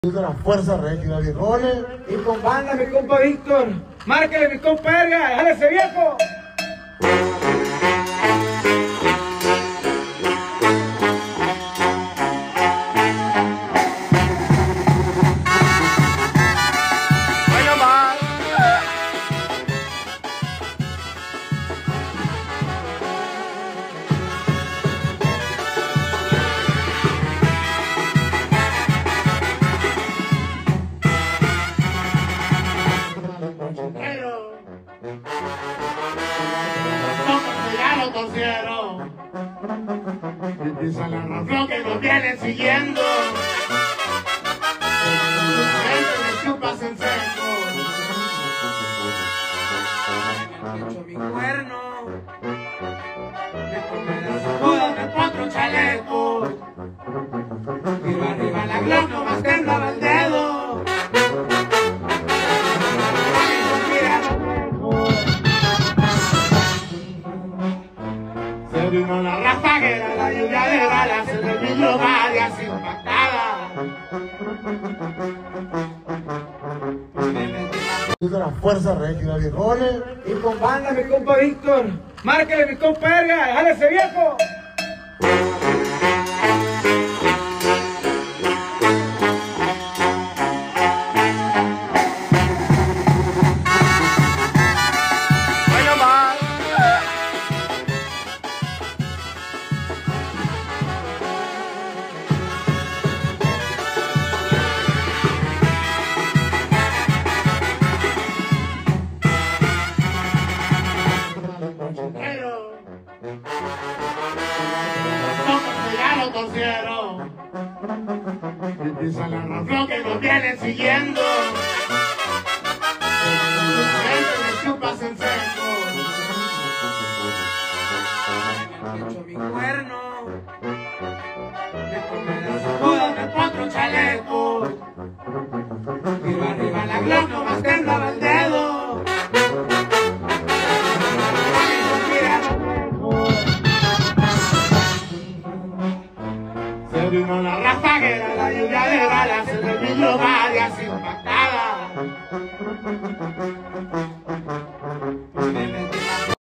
De la Fuerza Régida, viejones. Y con banda, mi compa Víctor. Márquele, mi compa Erga. ¡Déjale ese viejo! Y pisan la razón que nos vienen siguiendo. Me chupas en seco. Me echo mi cuerno. Me tomé las bodas de 4 chalecos. Tiro arriba la Glock, no más temblaba el dedo. Se vino la rafaguera, la lluvia de balas en el vidrio varias impactadas. De la Fuerza Régida, viejones. Y con banda, mi compa Víctor. Márquele, mi compa Erga. ¡Déjale ese viejo! Y pisan la razón que nos vienen siguiendo. Me chupas en seco. Me echo mi cuerno. Me tomé las bodas de 4 chalecos. Tiro arriba la Glock, no más temblaba el dedo. Se vino la rafaguera, la lluvia de balas en el vidrio varias impactadas.